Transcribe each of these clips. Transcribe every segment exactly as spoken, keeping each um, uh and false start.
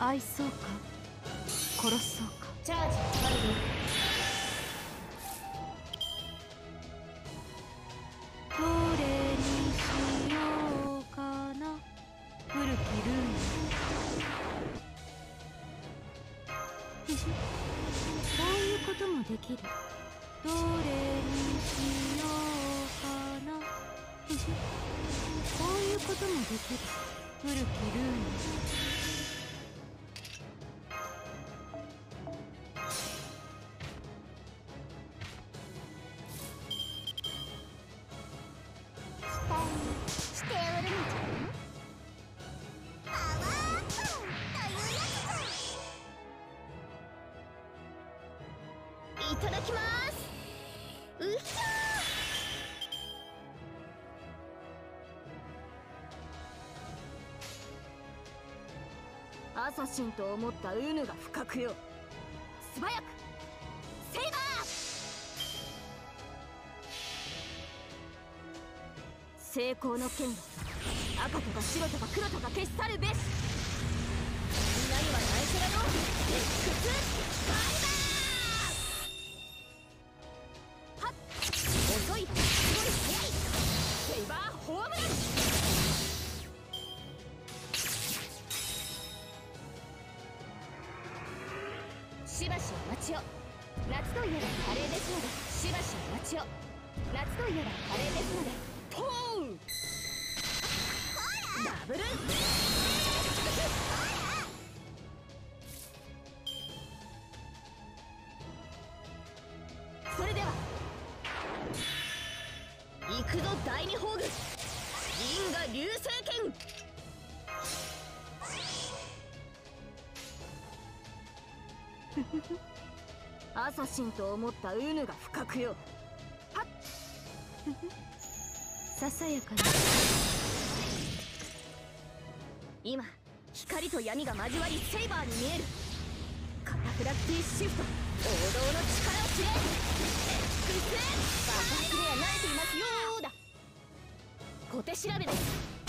愛そうか殺そうか。 チャージ完了。 どれにしようかな。古きルーン。ひひ、こういうこともできる。どれにしようかな。ひひ、こういうこともできる。古きルーン。 しておるのじゃな。パワーアップというやつ。いただきます。うひゃー。アサシンと思ったウヌが不覚よ。素早くセイバー。成功の剣を赤とか白とか黒とか消し去るべし。みんなには内緒だよ。エックスファイバー。はっ、遅い、すごい速い。セイバーホームラン。しばしお待ちを。夏といえばカレーですのでしばしお待ちを。夏といえばカレーですのでポーン。ダブルそれでは行くぞ第二宝具銀河流星剣。アサシンと思ったウヌが不覚よ。はっささやかな。 今光と闇が交わりセイバーに見える。カタフラクティシフト、王道の力を知れ。 エックス 爆発には慣れていますよーだ。小手調べです。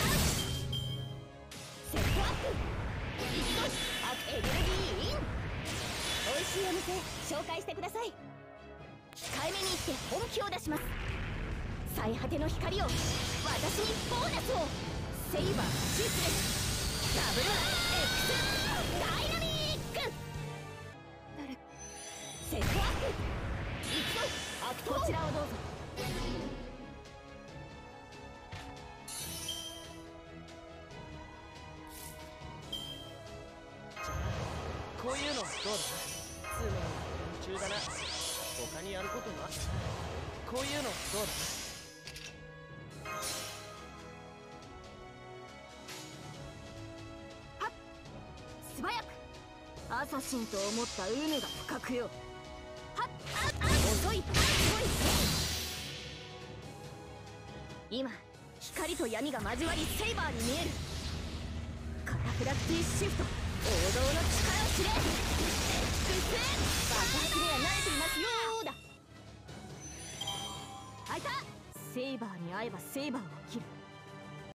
セットアップ。いきます。エネルギーイン。美味しいお店紹介してください。控えめに言って本気を出します。最果ての光を、私にボーナスを。セイバーシスです。ダブル エックス ダイナミック。 誰セットアップ。いくぞアクト。こちらをどうぞ。 じゃあこういうのはどうだ。つうの連中だな。他にやることもあったな。こういうのはどうだ。 素早く。アサシンと思ったウヌが不覚よ。はっ、あ、あ、遅い、すごい。今光と闇が交わりセイバーに見える。カタフラクティシフト、王道の力を知れ。エックス 爆発には慣れていますよーだ。開いた。セイバーに会えばセイバーを切る。